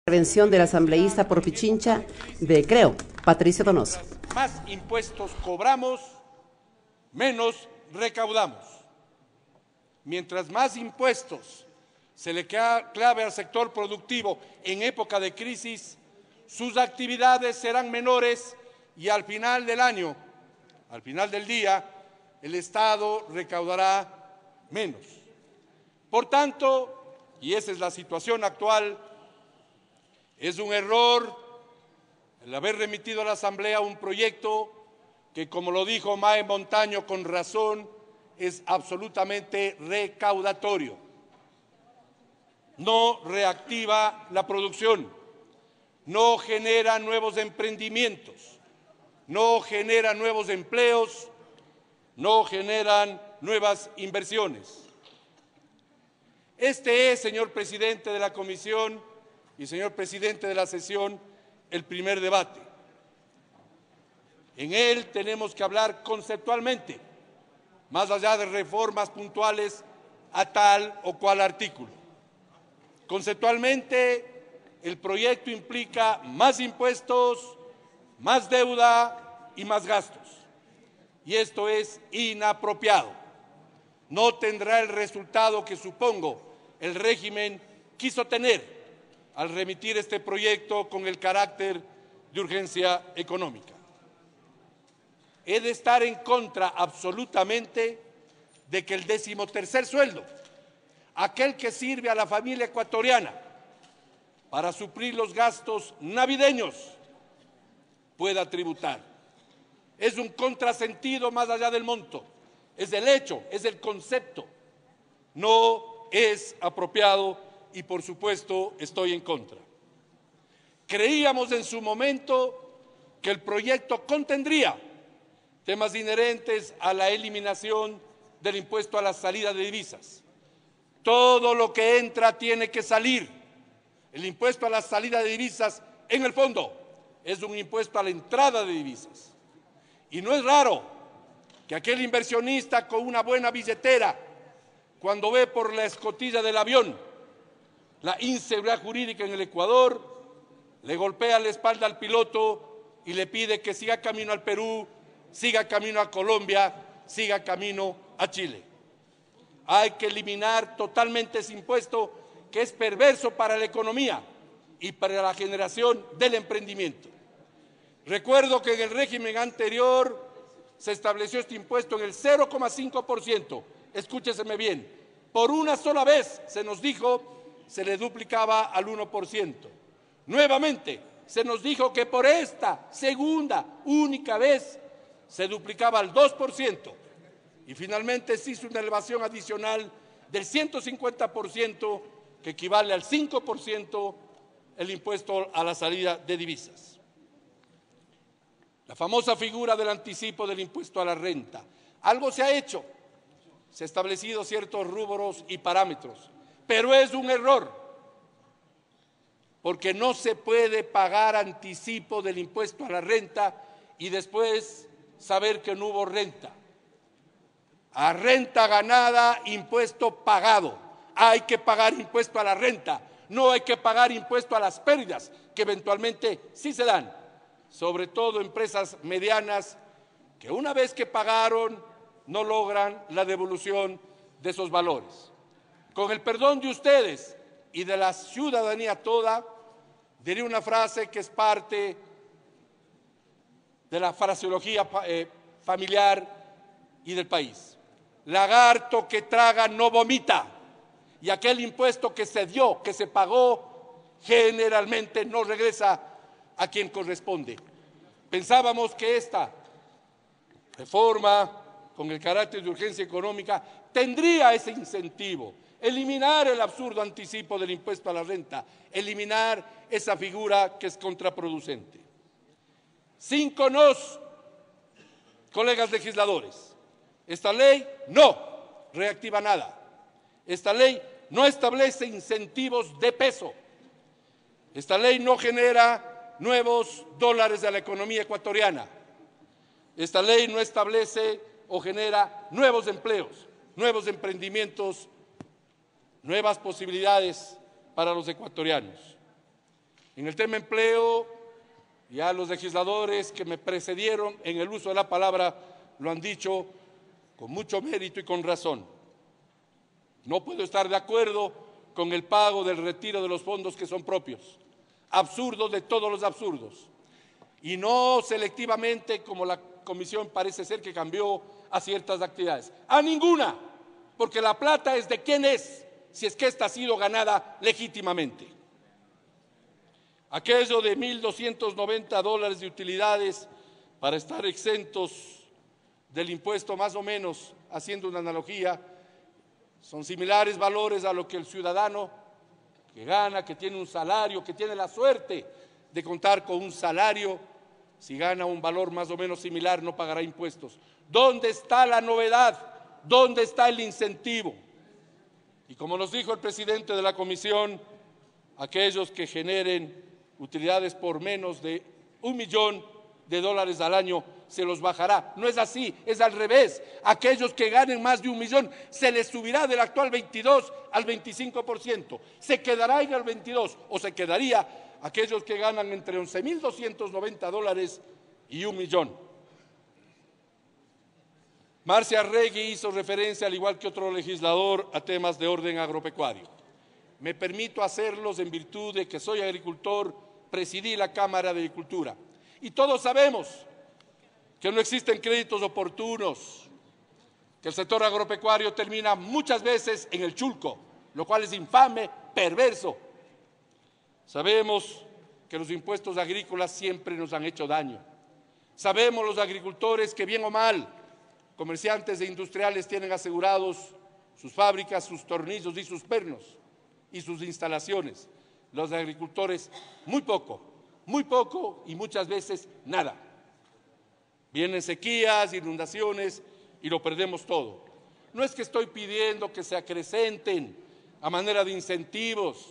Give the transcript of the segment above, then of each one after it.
Intervención del asambleísta por Pichincha de Creo, Patricio Donoso. Más impuestos cobramos, menos recaudamos. Mientras más impuestos se le clave al sector productivo en época de crisis, sus actividades serán menores y al final del año, al final del día, el Estado recaudará menos. Por tanto, y esa es la situación actual, es un error el haber remitido a la Asamblea un proyecto que, como lo dijo Mae Montaño con razón, es absolutamente recaudatorio. No reactiva la producción, no genera nuevos emprendimientos, no genera nuevos empleos, no generan nuevas inversiones. Este es, señor presidente de la Comisión y señor presidente de la sesión, el primer debate. En él tenemos que hablar conceptualmente, más allá de reformas puntuales a tal o cual artículo. Conceptualmente, el proyecto implica más impuestos, más deuda y más gastos. Y esto es inapropiado. No tendrá el resultado que supongo el régimen quiso tener al remitir este proyecto con el carácter de urgencia económica. He de estar en contra absolutamente de que el 13º sueldo, aquel que sirve a la familia ecuatoriana para suplir los gastos navideños, pueda tributar. Es un contrasentido más allá del monto, es el hecho, es el concepto. No es apropiado y por supuesto estoy en contra. Creíamos en su momento que el proyecto contendría temas inherentes a la eliminación del impuesto a la salida de divisas. Todo lo que entra tiene que salir. El impuesto a la salida de divisas, en el fondo, es un impuesto a la entrada de divisas. Y no es raro que aquel inversionista con una buena billetera, cuando ve por la escotilla del avión la inseguridad jurídica en el Ecuador, le golpea la espalda al piloto y le pide que siga camino al Perú, siga camino a Colombia, siga camino a Chile. Hay que eliminar totalmente ese impuesto que es perverso para la economía y para la generación del emprendimiento. Recuerdo que en el régimen anterior se estableció este impuesto en el 0,5%. Escúcheseme bien, por una sola vez se nos dijo se le duplicaba al 1%. Nuevamente se nos dijo que por esta segunda, única vez, se duplicaba al 2%. Y finalmente se hizo una elevación adicional del 150%, que equivale al 5% el impuesto a la salida de divisas. La famosa figura del anticipo del impuesto a la renta. Algo se ha hecho, se han establecido ciertos rubros y parámetros, pero es un error, porque no se puede pagar anticipo del impuesto a la renta y después saber que no hubo renta. A renta ganada, impuesto pagado. Hay que pagar impuesto a la renta, no hay que pagar impuesto a las pérdidas, que eventualmente sí se dan, sobre todo empresas medianas que una vez que pagaron no logran la devolución de esos valores. Con el perdón de ustedes y de la ciudadanía toda, diré una frase que es parte de la fraseología familiar y del país. Lagarto que traga no vomita, y aquel impuesto que se dio, que se pagó, generalmente no regresa a quien corresponde. Pensábamos que esta reforma, con el carácter de urgencia económica, tendría ese incentivo: eliminar el absurdo anticipo del impuesto a la renta, eliminar esa figura que es contraproducente. 5 nos, colegas legisladores. Esta ley no reactiva nada. Esta ley no establece incentivos de peso. Esta ley no genera nuevos dólares de la economía ecuatoriana. Esta ley no establece o genera nuevos empleos, nuevos emprendimientos, nuevas posibilidades para los ecuatorianos. En el tema empleo, ya los legisladores que me precedieron en el uso de la palabra lo han dicho con mucho mérito y con razón. No puedo estar de acuerdo con el pago del retiro de los fondos que son propios. Absurdo de todos los absurdos. Y no selectivamente como la comisión parece ser que cambió a ciertas actividades. A ninguna, porque la plata es de quien es, si es que esta ha sido ganada legítimamente. Aquello de $1.290 de utilidades para estar exentos del impuesto, más o menos, haciendo una analogía, son similares valores a lo que el ciudadano que gana, que tiene un salario, que tiene la suerte de contar con un salario, si gana un valor más o menos similar, no pagará impuestos. ¿Dónde está la novedad? ¿Dónde está el incentivo? Y como nos dijo el presidente de la comisión, aquellos que generen utilidades por menos de $1 millón al año se los bajará. No es así, es al revés. Aquellos que ganen más de $1 millón se les subirá del actual 22 al 25%. Se quedará en el 22 o se quedaría aquellos que ganan entre $11.290 y $1 millón. Marcia Arregui hizo referencia, al igual que otro legislador, a temas de orden agropecuario. Me permito hacerlos en virtud de que soy agricultor, presidí la Cámara de Agricultura. Y todos sabemos que no existen créditos oportunos, que el sector agropecuario termina muchas veces en el chulco, lo cual es infame, perverso. Sabemos que los impuestos agrícolas siempre nos han hecho daño. Sabemos los agricultores que bien o mal, comerciantes e industriales tienen asegurados sus fábricas, sus tornillos y sus pernos y sus instalaciones. Los agricultores muy poco y muchas veces nada. Vienen sequías, inundaciones y lo perdemos todo. No es que estoy pidiendo que se acrecenten a manera de incentivos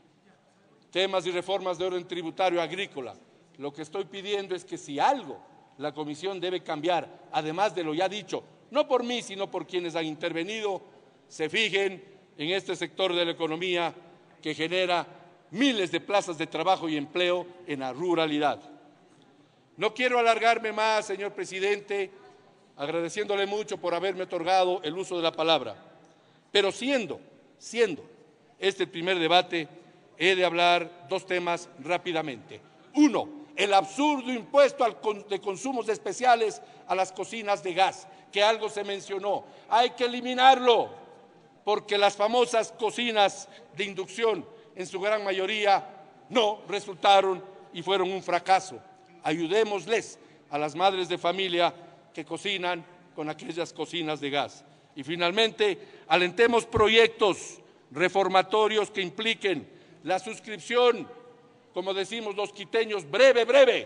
temas y reformas de orden tributario agrícola. Lo que estoy pidiendo es que si algo la comisión debe cambiar, además de lo ya dicho, no por mí, sino por quienes han intervenido, se fijen en este sector de la economía que genera miles de plazas de trabajo y empleo en la ruralidad. No quiero alargarme más, señor presidente, agradeciéndole mucho por haberme otorgado el uso de la palabra, pero siendo este el primer debate, he de hablar dos temas rápidamente. Uno, el absurdo impuesto de consumos especiales a las cocinas de gas, que algo se mencionó. Hay que eliminarlo, porque las famosas cocinas de inducción, en su gran mayoría, no resultaron y fueron un fracaso. Ayudémosles a las madres de familia que cocinan con aquellas cocinas de gas. Y finalmente, alentemos proyectos reformatorios que impliquen la suscripción, como decimos los quiteños, breve,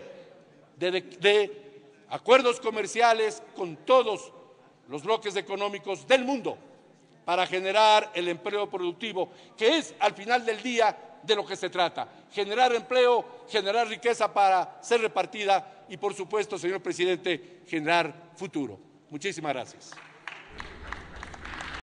de acuerdos comerciales con todos los bloques económicos del mundo para generar el empleo productivo, que es al final del día de lo que se trata. Generar empleo, generar riqueza para ser repartida y, por supuesto, señor presidente, generar futuro. Muchísimas gracias.